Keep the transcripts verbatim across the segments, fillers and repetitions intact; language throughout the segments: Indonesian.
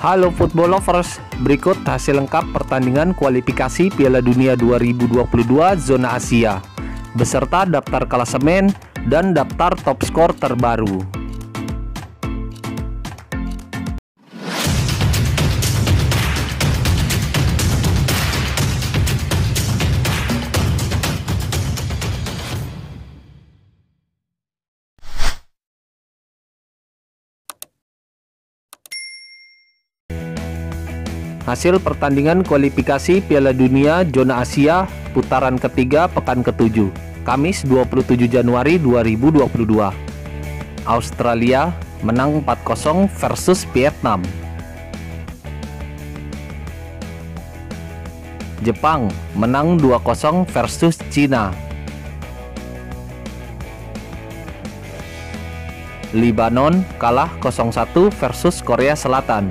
Halo football lovers, berikut hasil lengkap pertandingan kualifikasi Piala Dunia dua ribu dua puluh dua zona Asia beserta daftar klasemen dan daftar top skor terbaru. Hasil pertandingan kualifikasi Piala Dunia zona Asia putaran ketiga pekan ketujuh, Kamis dua puluh tujuh Januari dua ribu dua puluh dua. Australia menang empat kosong versus Vietnam. Jepang menang dua kosong versus Cina. Lebanon kalah nol satu versus Korea Selatan.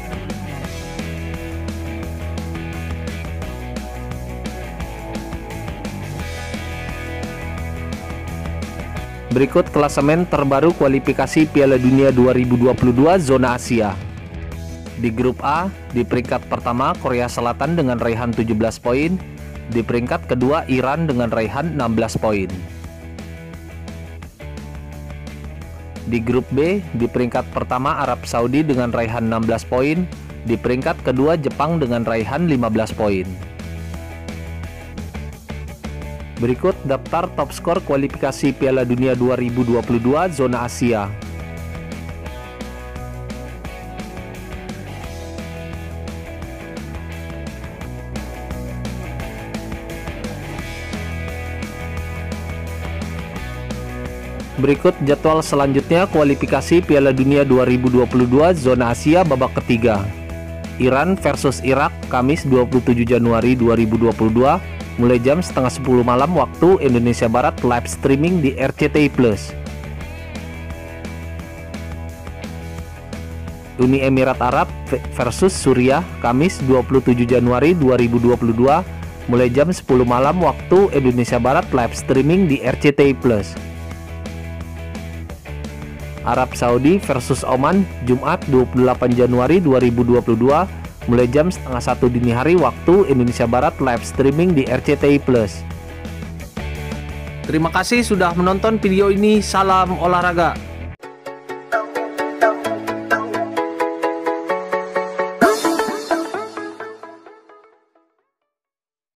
Berikut klasemen terbaru kualifikasi Piala Dunia dua ribu dua puluh dua zona Asia. Di grup A, di peringkat pertama Korea Selatan dengan raihan tujuh belas poin, di peringkat kedua Iran dengan raihan enam belas poin. Di grup B, di peringkat pertama Arab Saudi dengan raihan enam belas poin, di peringkat kedua Jepang dengan raihan lima belas poin. Berikut daftar top skor kualifikasi Piala Dunia dua ribu dua puluh dua zona Asia. Berikut jadwal selanjutnya kualifikasi Piala Dunia dua ribu dua puluh dua zona Asia babak ketiga. Iran versus Irak Kamis dua puluh tujuh Januari dua ribu dua puluh dua mulai jam setengah sepuluh malam waktu Indonesia Barat, live streaming di R C T I Plus. Uni Emirat Arab versus Suriah Kamis dua puluh tujuh Januari dua ribu dua puluh dua mulai jam sepuluh malam waktu Indonesia Barat, live streaming di R C T I Plus. Arab Saudi versus Oman Jumat dua puluh delapan Januari dua ribu dua puluh dua mulai jam setengah satu dini hari waktu Indonesia Barat, live streaming di R C T I Plus. Terima kasih sudah menonton video ini. Salam olahraga.